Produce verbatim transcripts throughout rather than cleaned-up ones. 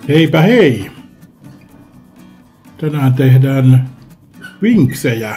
Heipä hei! Tänään tehdään vinksejä.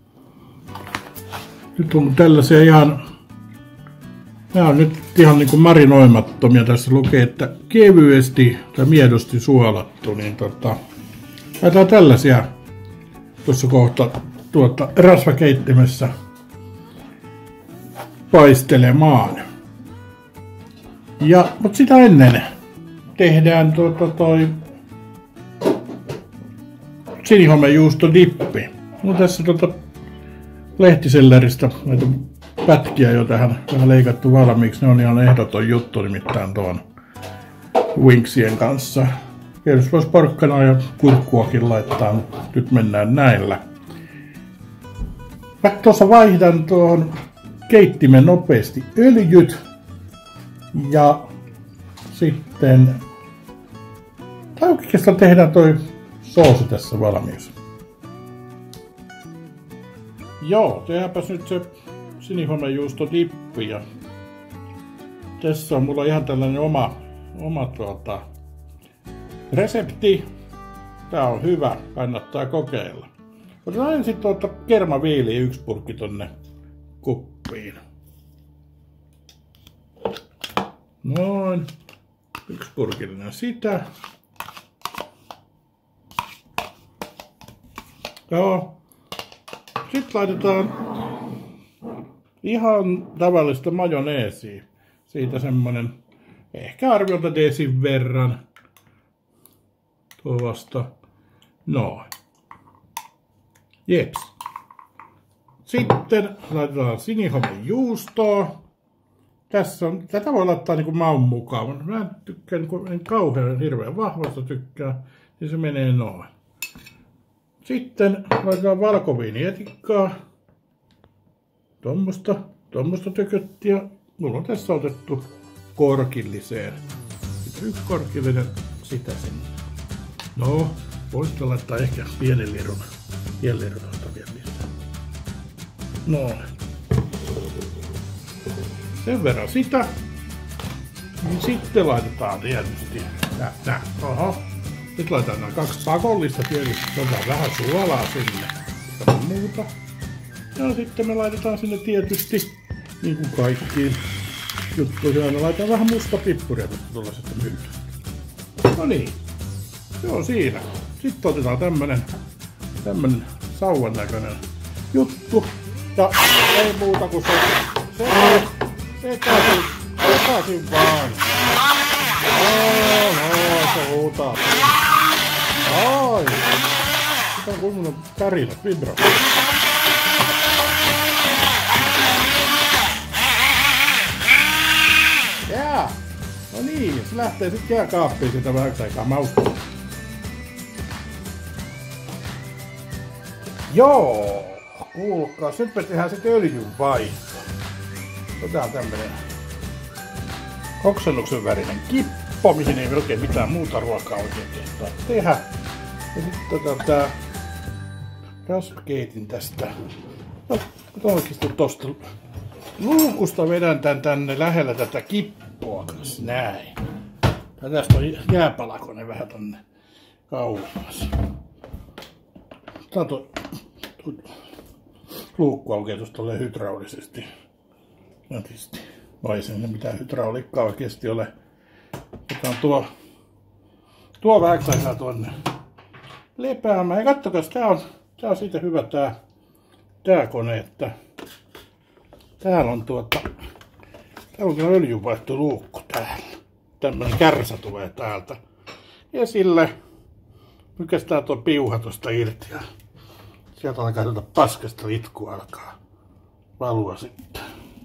Nyt on tällaisia ihan... Nämä on nyt ihan niin kuin marinoimattomia. Tässä lukee, että kevyesti tai miedosti suolattu. Niin tota, laitetaan tällaisia tuossa kohta tuota rasvakeittimessä paistelemaan. Ja, mutta sitä ennen tehdään tuota toi sinihomejuustodippi. Mulla on tässä tuota lehtiselläristä näitä pätkiä jo tähän vähän leikattu valmiiksi. Ne on ihan ehdoton juttu nimittäin tuon winksien kanssa. Tietysti voisi porkkanaa ja kurkkuakin laittaa, mutta nyt mennään näillä. Mä tuossa vaihdan tuohon keittimen nopeasti öljyt ja sitten tai oikeastaan tehdään toi soosi tässä valmiiksi. Joo, tehdäänpäs nyt se sinihomejuustodippi ja tässä on mulla ihan tällainen oma, oma tuota, resepti. Tää on hyvä, kannattaa kokeilla. Otetaan ensin tuota kermaviili yksi purkki tonne kuppiin. Noin. Yksi purkillinen sitä. Joo. Sitten laitetaan ihan tavallista majoneesia. Siitä semmonen ehkä arviolta desin verran. Tuosta. Noin. Jeps. Sitten laitetaan sinihomejuustoa. Tässä on, tätä voi laittaa niinku maun mukaan. Mä tykkään, kun en kauhean hirveän vahvasta tykkää, niin se menee noin. Sitten laitetaan valkoviinietikkaa. Tommosta, tommosta tököttiä. Mulla on tässä otettu korkilliseen. Sitten yksi korkillinen, sitä sinne. No, voisitte laittaa ehkä pienen lirun. Pienen lirun ottaa vielä lisää. Noin. Sen verran sitä. Niin sitten laitetaan tietysti tätä. Oho. Nyt laitetaan nämä kaksi pakollista tietysti. Otetaan vähän suolaa sinne. Ja muuta. Ja sitten me laitetaan sinne tietysti, niin kuin kaikkiin juttuihin, aina laitetaan vähän musta pippuria tästä tuollaisesta myllystä. No niin. Se on siinä. Sitten otetaan tämmönen, tämmönen sauvan näköinen juttu. Ja ei muuta kuin se. Se sekaisin, sekaisin vaan. Oo, no, se huutaa. Ai. Sitä on kunnon tärinät, vibra. Jää. No niin, se lähtee sit jääkaappiin sitä vähän aikaa maustaa. Joo, kuulkaa, nyt me tehdään sit öljyn vaihto. Otetaan tämmönen oksennuksen värinen kippo, mihin ei oikein mitään muuta ruokaa oikein kehtaa tehdä. Ja sitten otetaan tää rasvakeitin tästä. No, oikeesti tosta luukusta vedän tän tänne lähellä tätä kippoa kanssa, näin. Ja tästä on jääpalakone vähän tonne kauemmas. Tää on tuo luukku aukeaa tuosta tolleen hydraulisesti. Nätisti. No ei sinne mitään hydrauliikkaa oikeesti ole. Otetaan tuo, tuo vähäksi aikaa tuonne lepäämään. Ja kattokas, tää on, tää on siitä hyvä tää, tää kone, että täällä on tuota, täällä on öljynvaihtoluukku täällä. Tämmönen kärsä tulee täältä. Ja sille nykästään tuo piuha tosta irti ja sieltä alkaa tuota paskasta itku alkaa valua sitten.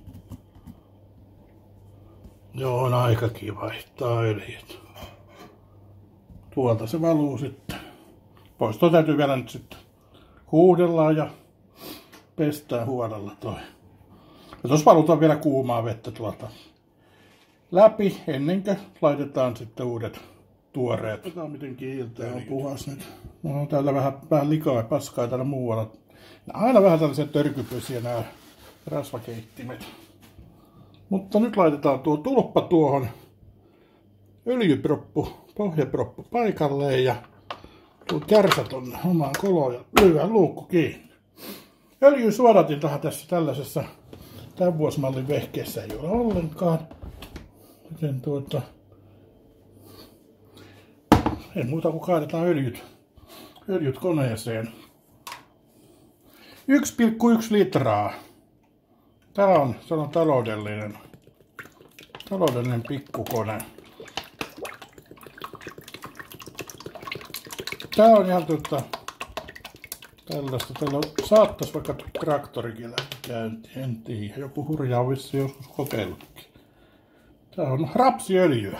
Joo, on aikakin vaihtaa öljyt. Tuolta se valuu sitten. Pois tuo täytyy vielä nyt sitten huudellaan ja pestään huolella toi. Ja tuossa valutaan vielä kuumaa vettä tuolta läpi ennen kuin laitetaan sitten uudet tuoreet. Katsotaan miten kiiltää on puhas nyt. No, täällä vähän, vähän likaa ja paskaa täällä muualla. Aina vähän tällaisia törkypösiä nämä rasvakeittimet. Mutta nyt laitetaan tuo tulppa tuohon öljyproppu, pohjaproppu paikalleen ja tuo kärsä tonne omaan koloon ja lyödään luukku kiinni. Öljysuodatintahan tässä tällaisessa tämän vuosimallin vehkeessä ei ole ollenkaan. Joten tuota, ei muuta kuin kaadetaan öljyt, öljyt koneeseen. yksi pilkku yksi litraa. Tää on, se on taloudellinen, taloudellinen pikkukone. Tää on ihan tuota, tällaista. Täällä saattaisi vaikka traktorikin lähteä käyntiin, en tiedä. Joku hurjaa on vissiin joskus kokeillutkin. Tää on rapsiöljyä.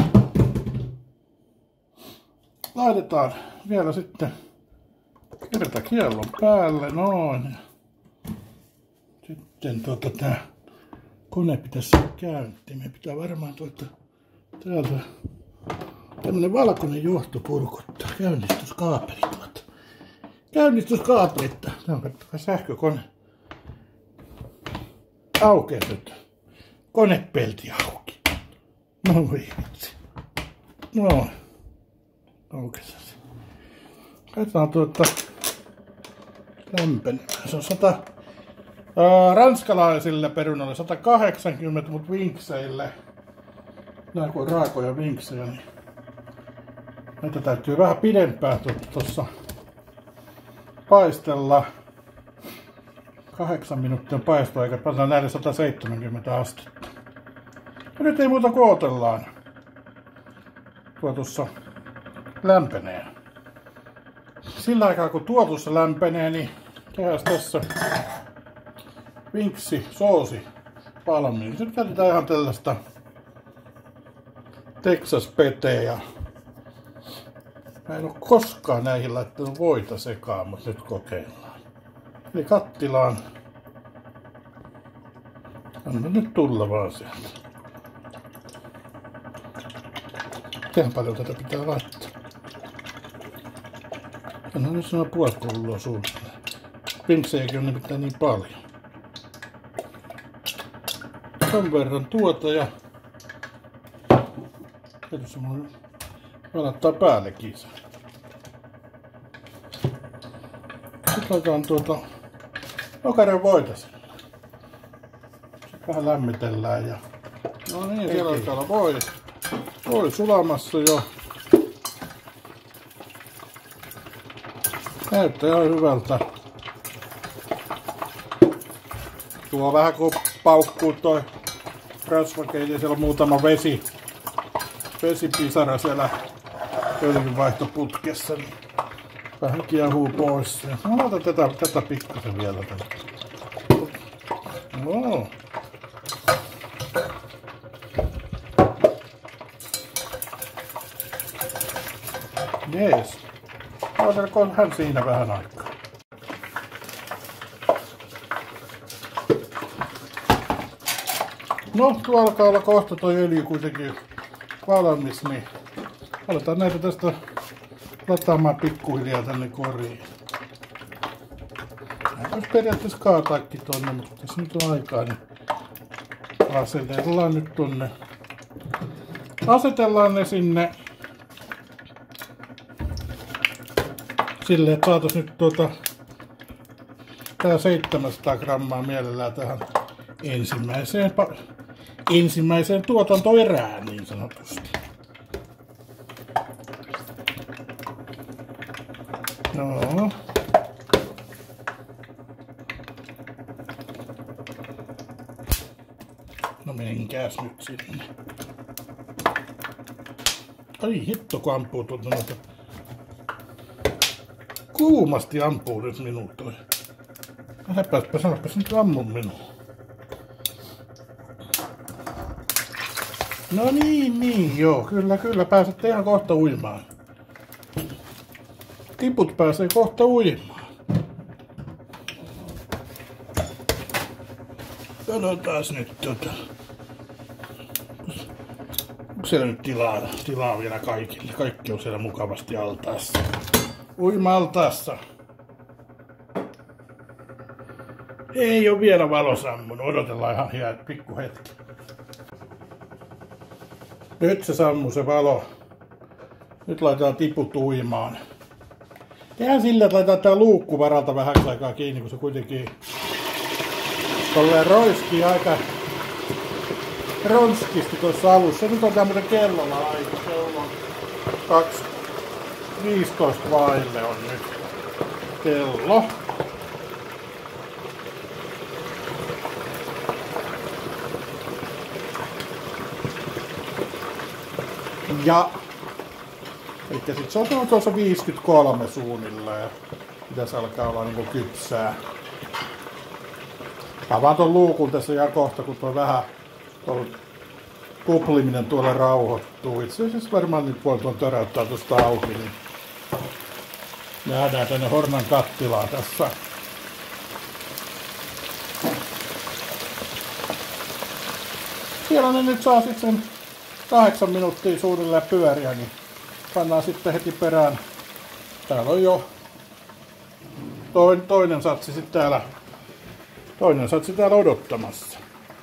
Laitetaan vielä sitten kertakiellon päälle, noin. Sitten tuota tää kone pitäisi saada käyntiin. Me pitää varmaan tuota täältä tämmönen valkoinen johto purkuttaa. Käynnistyskaapeli tuota. Käynnistyskaapelit. Tää on katsokaa sähkökone. Aukee nyt. Konepelti auki. No voi vitsi. Noin. Aukesi se. Katsotaan tuota lämpenemään. Se on sata ää, ranskalaisille perunoille sata kahdeksankymmentä, mutta vinkseille. Nää kun on raakoja vinksejä, niin näitä täytyy vähän pidempään tuossa paistella. Kahdeksan minuutin paistoaika, pannaan näille sata seitsemänkymmentä astetta. Ja nyt ei muuta kuin odotellaan. Tuo tuossa lämpenee. Sillä aikaa kun tuo tuossa lämpenee, niin tehdään tässä vinksi soosi valmiin. Sitten käytetään ihan tällaista Texas peteä. Mä en ole koskaan näihin laittanut voita sekaan, mutta nyt kokeillaan. Eli kattilaan. Anna nyt tulla vaan sieltä. Miten paljon tätä pitää laittaa? Anna nyt sanoa puolet pulloa suunnilleen. Vinksejäkin on nimittäin niin paljon. Ton verran tuota ja tietysti mun kannattaa päällekin se. Sitten laitetaan tuota nokarin voita sinne. Sitten vähän lämmitellään ja no niin, siellä on täällä voi. Voi sulamassa jo. Näyttää ihan hyvältä. Tuo vähän kun paukkuu toi rasvakeiti, siellä on muutama vesi, vesipisara siellä öljynvaihtoputkessa, niin vähän kiehuu pois. Mä otan tätä, tätä pikkusen vielä tänne. No. Jees. Otelkoon hän siinä vähän aikaa. No, tuo alkaa olla kohta toi öljy kuitenkin valmis, niin aletaan näitä tästä lataamaan pikkuhiljaa tänne koriin. Mä vois periaatteessa kaataakin tonne, mutta tässä nyt on aikaa, niin asetellaan nyt tonne. Asetellaan ne sinne silleen, että saatais nyt tuota tää seitsemänsataa grammaa mielellään tähän ensimmäiseen, ensimmäiseen tuotantoerään niin sanotusti. No. No menkääs nyt sinne. Ai hitto kun ampuu tuolta noita. Kuumasti ampuu nyt minua toi. Äläpääspä sanopas nyt ammun minua. No niin, niin, joo, kyllä, kyllä, pääsette ihan kohta uimaan. Tiput pääsee kohta uimaan. Katsotaan nyt tota. Onko siellä nyt tilaa, tilaa vielä kaikille? Kaikki on siellä mukavasti altaassa. Uima-altaassa. Ei ole vielä valo sammunut. Odotellaan ihan pikku hetki. Nyt se sammuu se valo. Nyt laitetaan tiput uimaan. Tehdään sillä, että laitetaan tää luukku varalta vähän aikaa kiinni, kun se kuitenkin tolleen roiskii aika ronskisti tuossa alussa. Nyt on tämmönen kellolla aika. Kello on kaksi viisitoista vaille on nyt kello. Ja eli sit se on tuossa viisikymmentäkolme suunnilleen. Pitäisi alkaa olla niinku kypsää. Avaan ton luukun tässä ihan kohta, kun tuo vähän tuo kupliminen tuolla rauhoittuu. Itse asiassa varmaan nyt voi tuon töräyttää tuosta auki, niin jäädään tänne Hornan kattilaan tässä. Siellä ne nyt saa sitten sen kahdeksan minuuttia suunnilleen pyöriä, niin pannaan sitten heti perään. Täällä on jo toinen satsi sitten täällä, toinen satsi täällä odottamassa.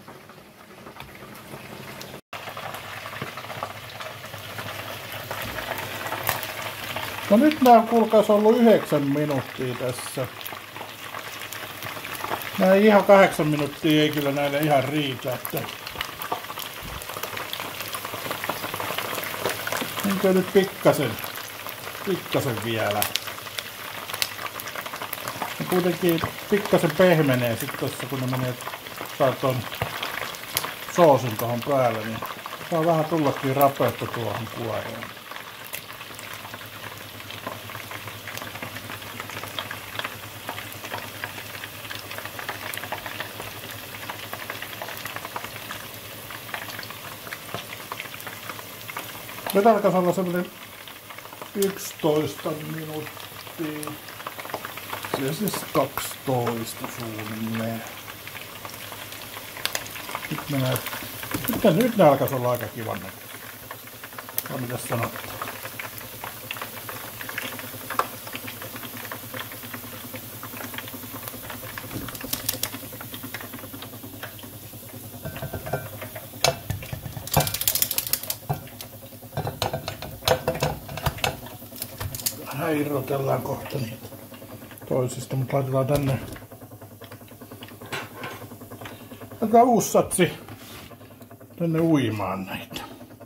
No nyt nää on kuulkaas ollut yhdeksän minuuttia tässä. Nää ihan kahdeksan minuuttia ei kyllä näille ihan riitä, että niinkö nyt pikkasen, pikkasen vielä. Ne kuitenkin pikkasen pehmenee sit tossa, kun ne menee, saa ton soosin tohon päälle, niin saa vähän tullakin rapeutta tuohon kuoreen. Nyt alkaisi olla semmonen yksitoista minuuttia. Se siis kaksitoista suunnilleen. Nyt menee. Nyt, nyt ne alkaisi olla aika kivan näköistä. No mitäs sanotte? Vähän irrotellaan kohta niitä toisista, mutta laitetaan tänne. Laitetaan uusi satsi tänne uimaan näitä.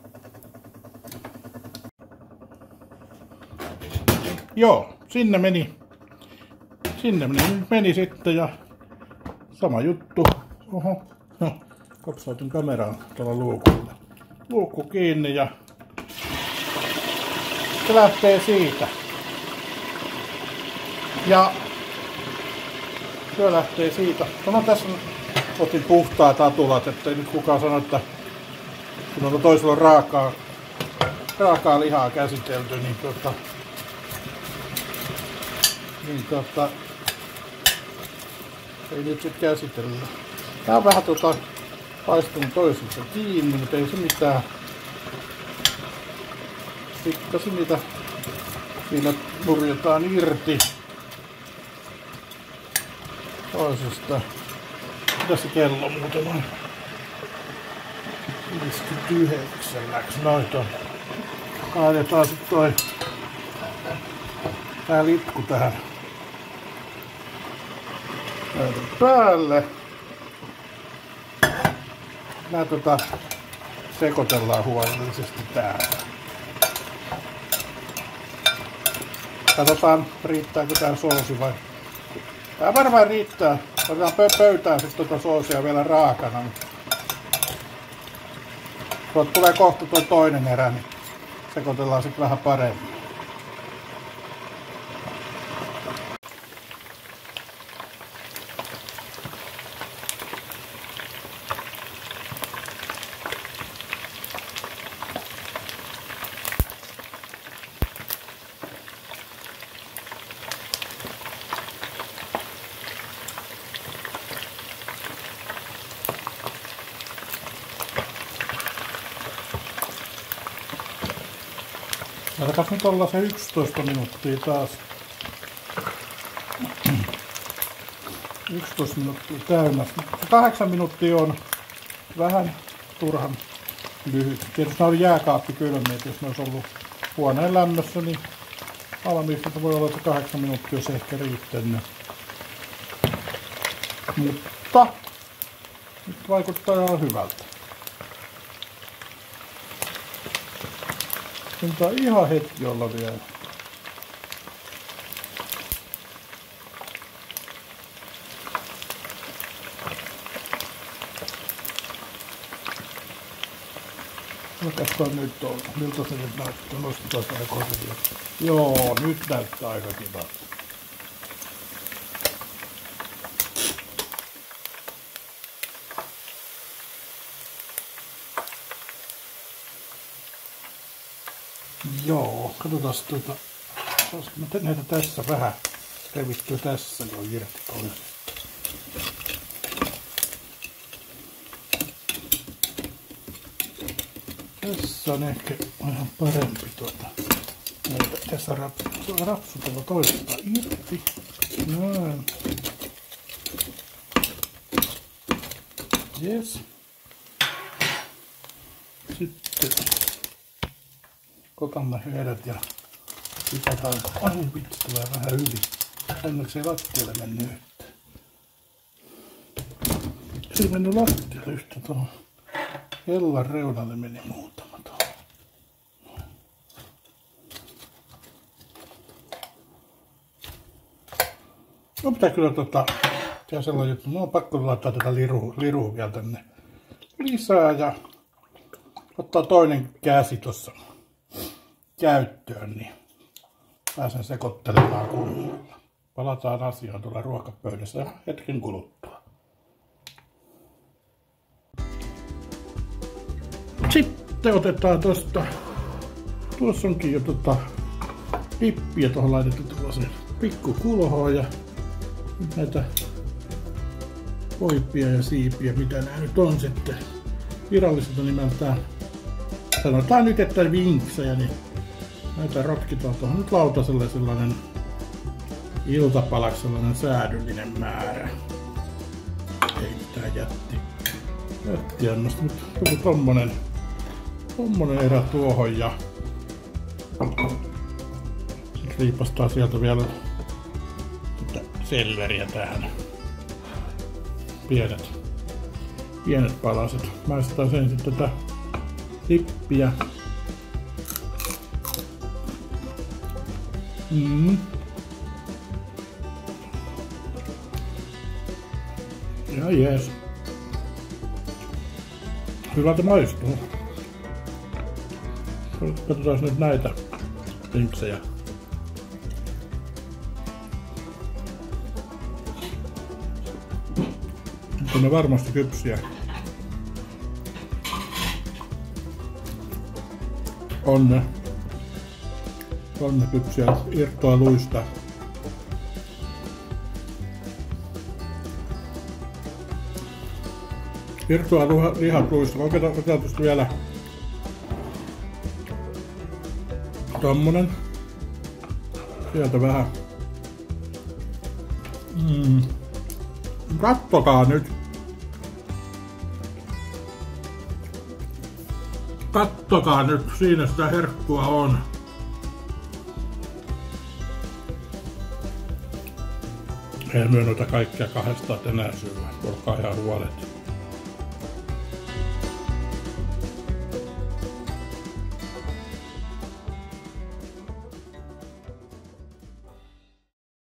Joo, sinne meni. Sinne meni, meni sitten ja sama juttu. Oho, no, kopsautin kameraan tuolla luukulla. Luukku kiinni ja se lähtee siitä. Ja se lähtee siitä. No tässä otin puhtaat atulat, ettei nyt kukaan sano, että kun on toisella raakaa, raakaa lihaa käsitelty, niin tota, niin tota, ei nyt sit käsitellä. Tää on vähän tota paistunut toisensa kiinni, mutta ei se mitään. Pikkasin niitä siinä nurjataan irti toisesta. Mitä se kello muuten on? viisikymmentäyhdeksän läks noit on. Kaadetaan sit toi tää litku tähän päälle. Nää tota sekoitellaan huolellisesti täällä. Katsotaan, riittääkö tää soosi vai... Tää varmaan riittää. Otetaan pöytään sit tota soosia vielä raakana. Tuolta tulee kohta tuo toinen erä, niin sekoitellaan sit vähän paremmin. Laitakas nyt olla se yksitoista minuuttia taas. yksitoista minuuttia täynnä. kahdeksan minuuttia on vähän turhan lyhyt. Tietysti nämä oli jääkaappikylmiä, että jos ne olisi ollut huoneen lämmössä, niin valmiista voi olla, että kahdeksan minuuttia olisi ehkä riittänyt. Mutta nyt vaikuttaa ihan hyvältä. Antaa ihan hetki olla vielä. Katsotaan nyt on. Miltä se nyt näyttää? Nostetaan tää korvia. Joo, nyt näyttää aika kivalta. Joo, katsotaan tuota. Saanko mä näitä tässä vähän revittyä tässä, niin on irti toinen. Tässä on ehkä vähän parempi tuota. Näitä tässä rapsutella toista irti. Noin. Jes. Sitten otamme heidät ja lisätään. Ai vitsi, tulee vähän yli. Onneksi ei lattialle mennyt yhtään. Ei mennyt lattialle yhtä tuohon. Hellan reunalle meni muutama tuohon. No pitää kyllä tota, tehdä sellainen juttu. No on pakko laittaa tätä lirua, lirua vielä tänne lisää ja ottaa toinen käsi tossa käyttöön, niin pääsen sekoittelemaan kunnolla. Palataan asiaan tuolla ruokapöydässä hetken kuluttua. Sitten otetaan tosta, tuossa onkin jo tota pippiä, tuohon laitettu tuollaisen pikkukulhoon ja nyt näitä voipia ja siipiä, mitä nää nyt on sitten viralliselta nimeltään. Sanotaan nyt, että vinksejä, niin näitä rotkitaan tuohon nyt lautaselle sellainen iltapalaksi sellainen säädyllinen määrä. Ei mitään jätti. Jättiannosta, mutta joku tommonen, tommonen erä tuohon ja sitten riipastaa sieltä vielä selleriä tähän. Pienet, pienet palaset. Maistaa sen sitten tätä dippiä. Mm. Ja jees. Hyvältä maistuu. Katsotaan nyt näitä vinksejä. On ne varmasti kypsiä. On ne. On ne kypsiä. Irtoa luista. Irtoa lihat luista. Otetaan tietysti vielä tommonen. Sieltä vähän. Mm. Kattokaa nyt. Kattokaa nyt, siinä sitä herkkua on. Ei myö noita kaikkia kahdestaan enää syödä, olkaa ihan huolet.